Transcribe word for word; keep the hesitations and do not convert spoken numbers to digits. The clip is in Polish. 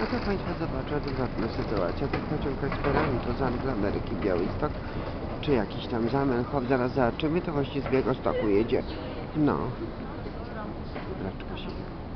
to Państwo zobaczą odwrotna sytuacja. Ten pociąg Kasperami to z Ameryki, Białystok, czy jakiś tam Zamenhof, zaraz zobaczymy, to właśnie z Białegostoku jedzie. No. Raczko się.